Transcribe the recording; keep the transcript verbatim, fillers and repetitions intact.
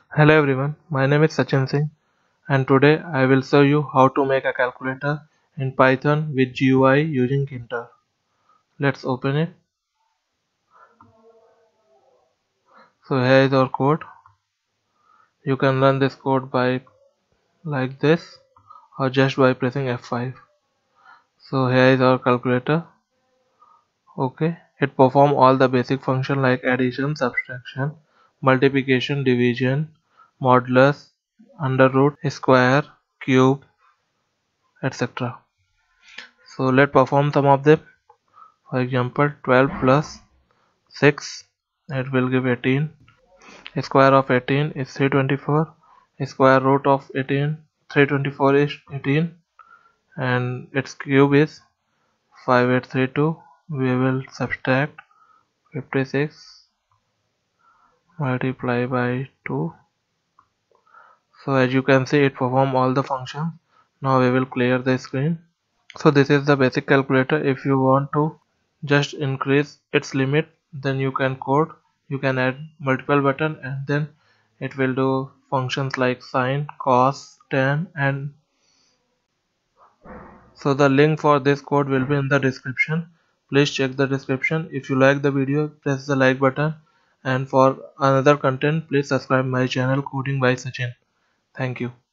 Hello everyone, my name is Sachin Singh and today I will show you how to make a calculator in Python with G U I using Tkinter. Let's open it. So here is our code. You can run this code by like this or just by pressing F five. So here is our calculator. Okay, it performs all the basic functions like addition, subtraction, multiplication, division, modulus, under root, square, cube, et cetera. So let's perform some of them. For example, twelve plus six, it will give eighteen. Square of eighteen is three hundred twenty-four. Square root of eighteen, three hundred twenty-four is eighteen, and its cube is five thousand eight hundred thirty-two. We will subtract fifty-six multiply by two. So as you can see, it performs all the functions. Now we will clear the screen. So this is the basic calculator. If you want to just increase its limit, then you can code, you can add multiple button, and then it will do functions like sine, cos, tan, and so the link for this code will be in the description. Please check the description. If you like the video, press the like button, and for another content please subscribe my channel Coding by Sachin. Thank you.